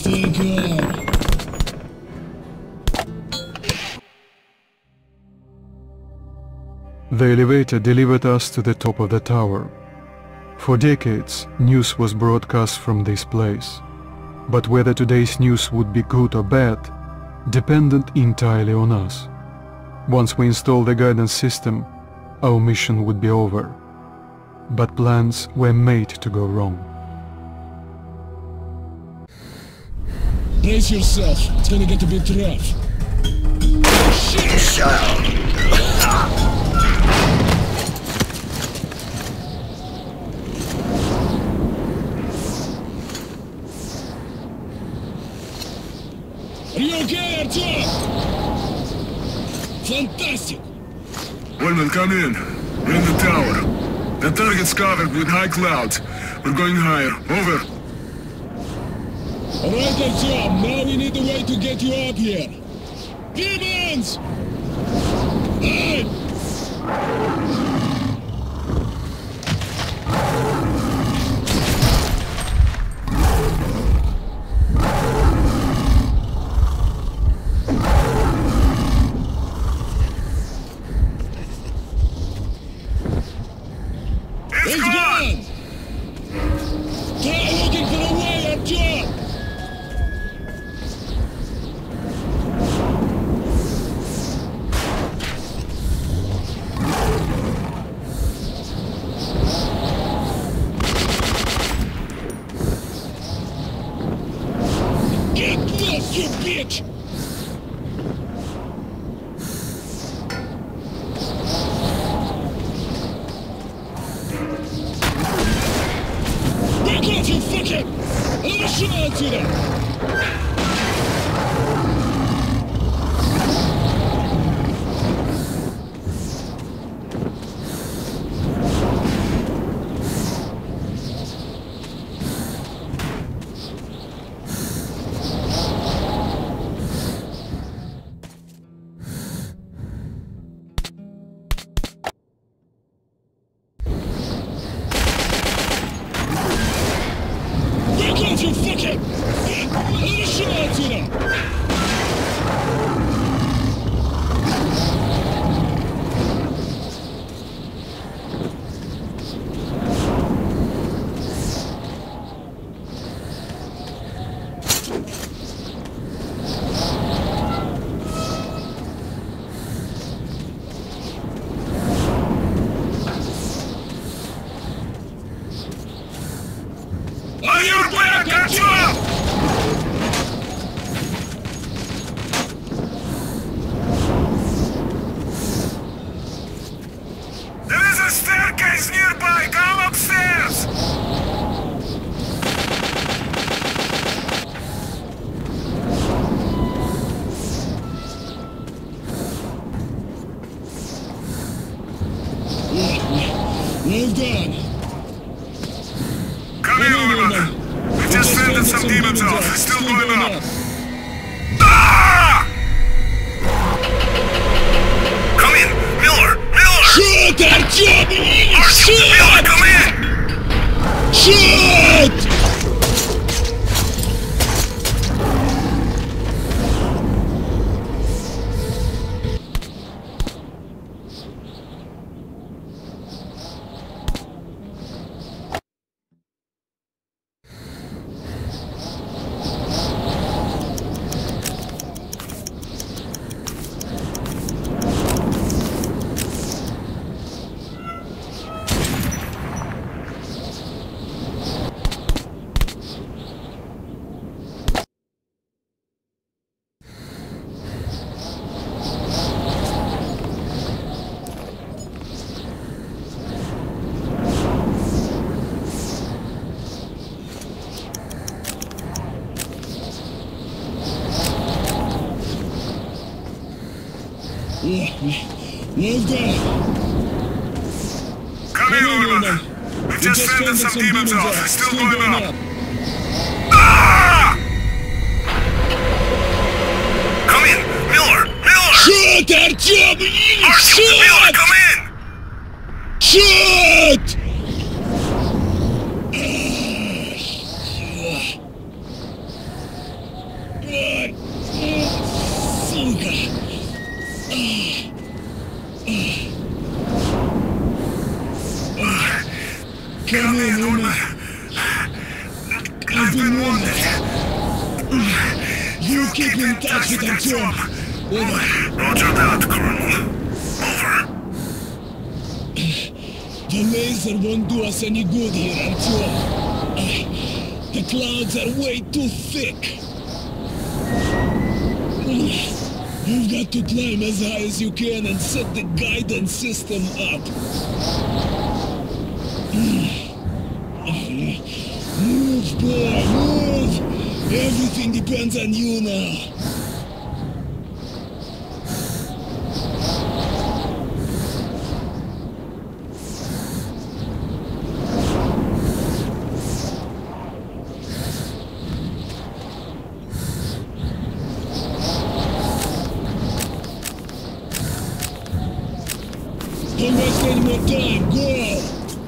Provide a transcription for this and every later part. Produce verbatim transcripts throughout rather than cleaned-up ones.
Stay calm. The elevator delivered us to the top of the tower. For decades, news was broadcast from this place. But whether today's news would be good or bad depended entirely on us. Once we installed the guidance system, our mission would be over. But plans were made to go wrong. Brace yourself, it's gonna get a bit rough. Shit! Shut up! Are you okay, Artyom? Fantastic! Woodman, come in. We're in the tower. The target's covered with high clouds. We're going higher. Over. Alright, Artyom, now we need a way to get you up here. Demons! Hide! It's gone! Try looking for a way, Artyom! Get lost, you bitch! Back off, you fucker! Another shot отсюда! Back off, you fucker! Another shot отсюда! On your back, Artyom! There is a staircase nearby. Come upstairs! Well done! Come in, Woodman. We just fended some demons off. Still going up. Come in, Miller! Miller! Shoot, Artyom! Miller, Shoot! come in! Shoot! Well done! Come in, Woodman. We just fended some demons off. Still going up. Ah! Come in, Miller! Miller! Shoot, Artyom! Artyom, Miller, Shoot! come in! Shoot! Давай! Сука! Come in, woman! I've been wounded! You keep in touch with Artyom! Over! Roger that, Colonel. Over. The laser won't do us any good here, Artyom. The clouds are way too thick. You've got to climb as high as you can and set the guidance system up. Move, boy, move! Everything depends on you now. Don't waste any more time, go!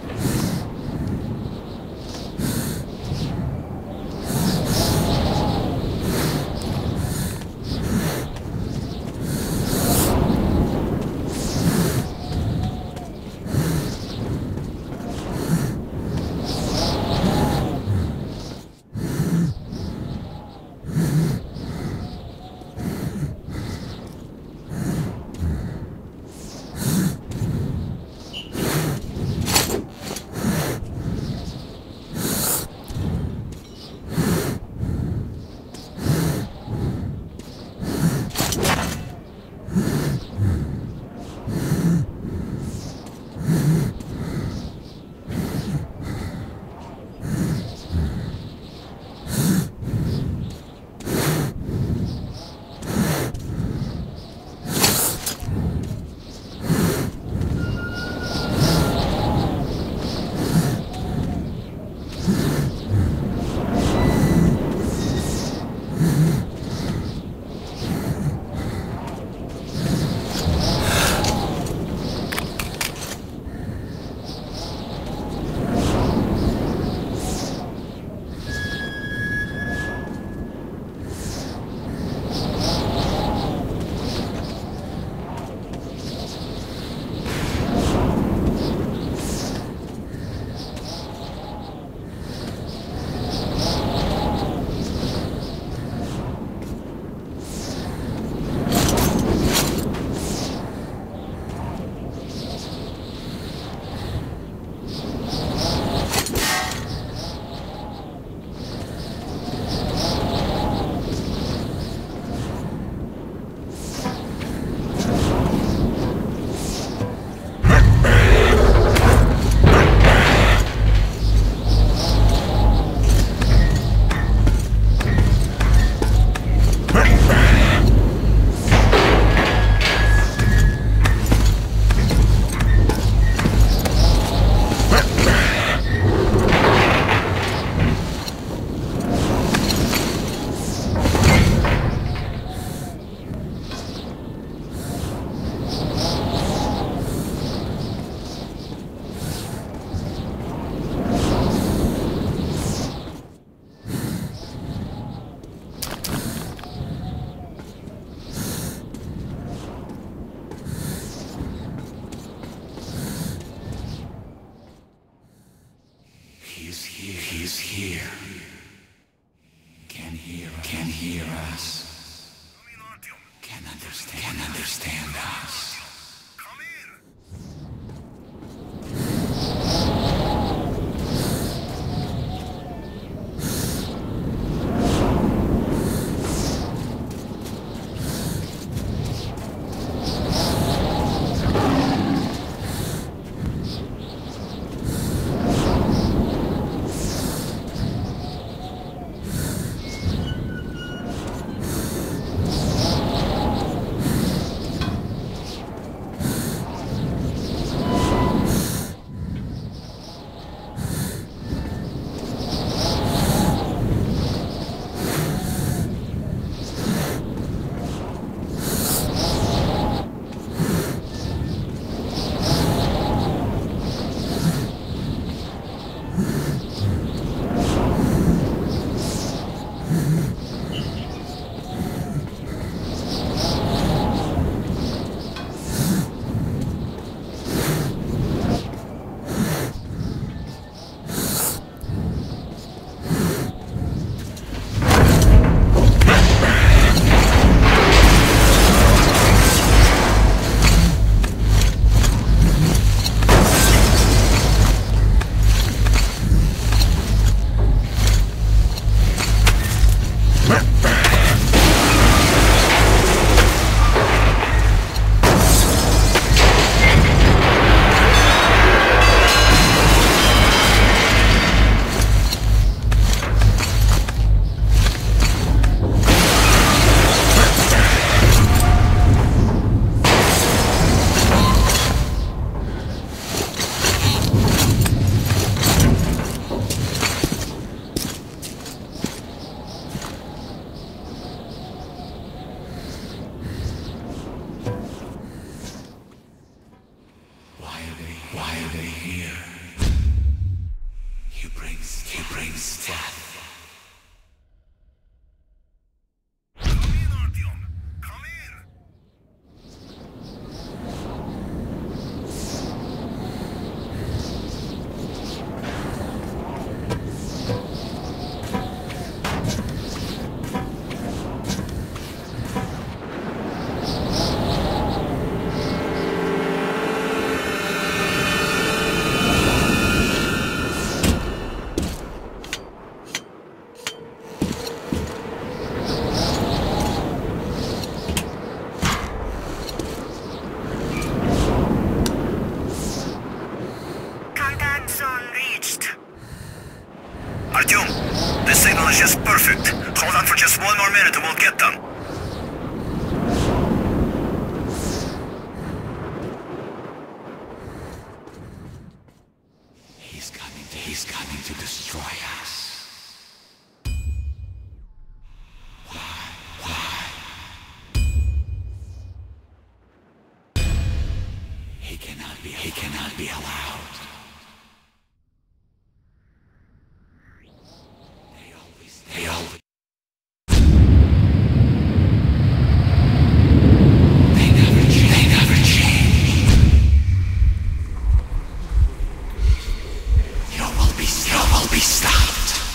He's here. He's here. Can hear. Can hear us. Can understand. Can understand us. for just one more minute and we'll get them. He's coming to, he's coming to destroy us. He cannot be, he cannot be allowed. They always, they always. They never change, they never change. You will be, you will be stopped.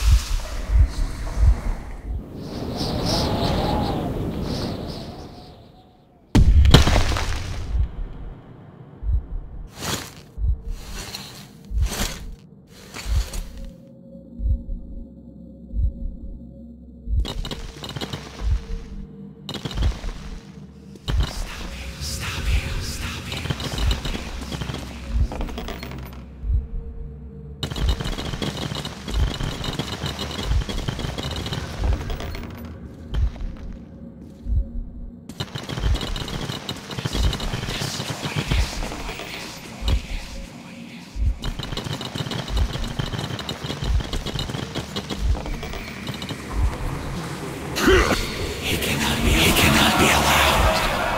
He cannot be, he cannot be allowed.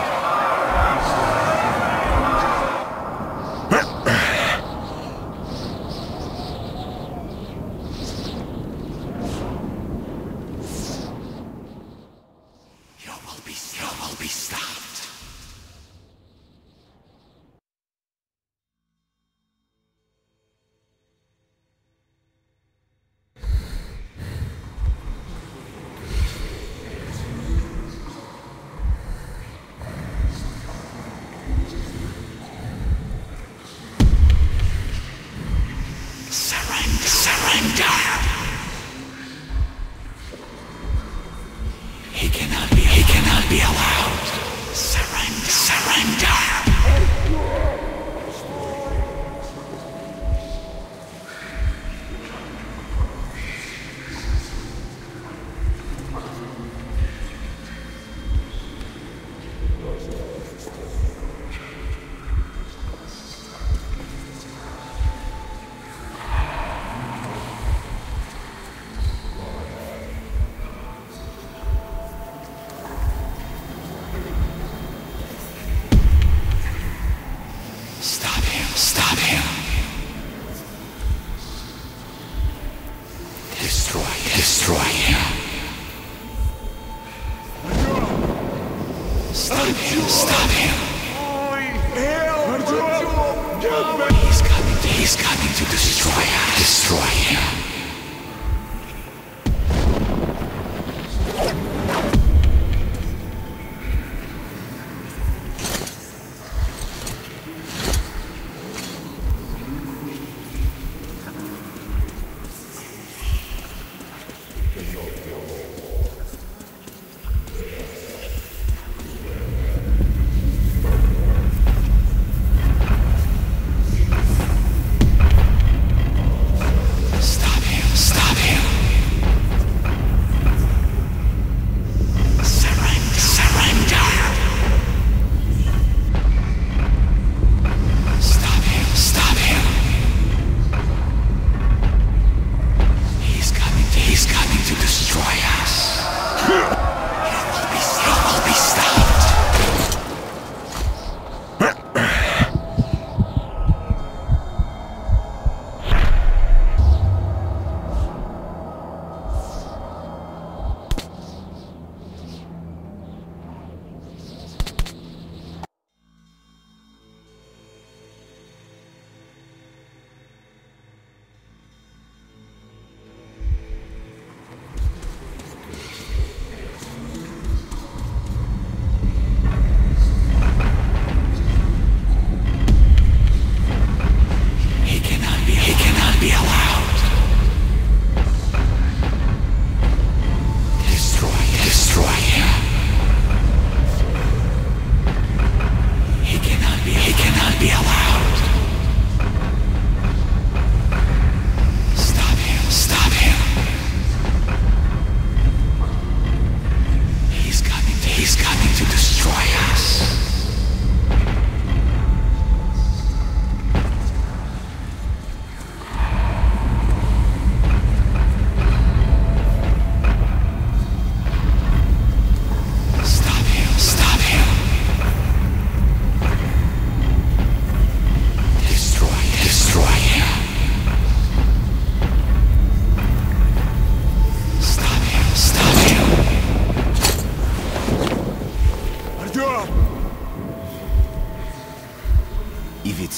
You will be, you will be stopped. Surrender, surrender. He cannot be, he cannot be allowed. Surrender, surrender. Stop him, stop him. Destroy, destroy him. Stop him, stop him. He's coming to, he's coming to destroy us. Destroy him. Stop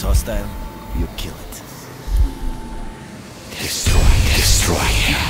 hostile, you kill it. Destroy, destroy him.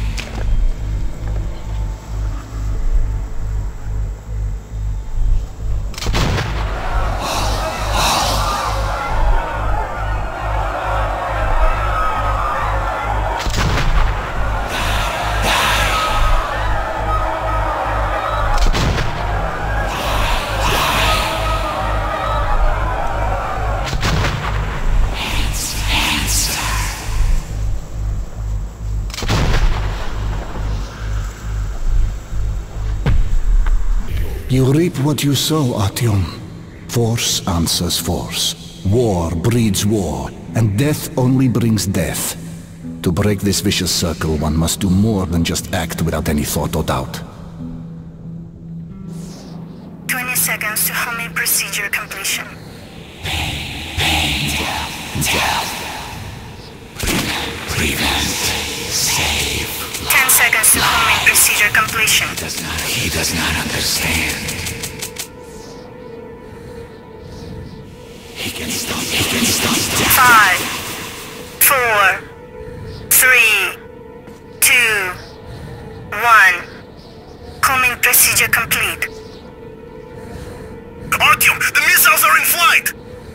You reap what you sow, Artyom. Force answers force. War breeds war, and death only brings death. To break this vicious circle, one must do more than just act without any thought or doubt. twenty seconds to homing procedure completion. Pain, death, prevent, save. ten seconds to homing procedure completion. He does not, he does not understand. He can stop, he can stop death. Five, four, three, two, one. Homing procedure complete. Artyom, the missiles are in flight!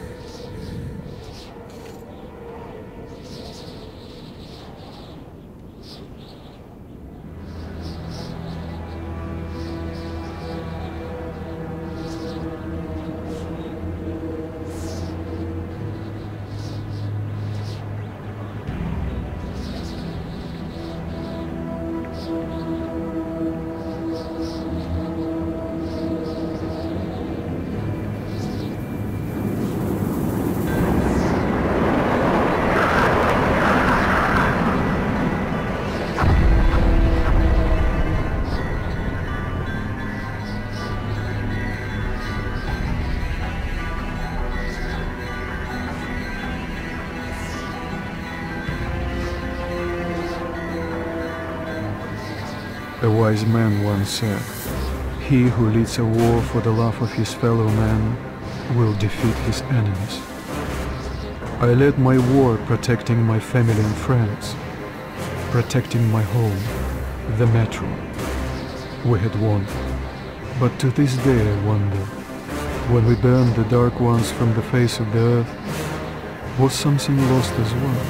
A wise man once said, "He who leads a war for the love of his fellow man will defeat his enemies." I led my war protecting my family and friends, protecting my home, the metro. We had won. But to this day I wonder, when we burned the Dark Ones from the face of the earth, was something lost as well?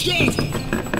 Stop!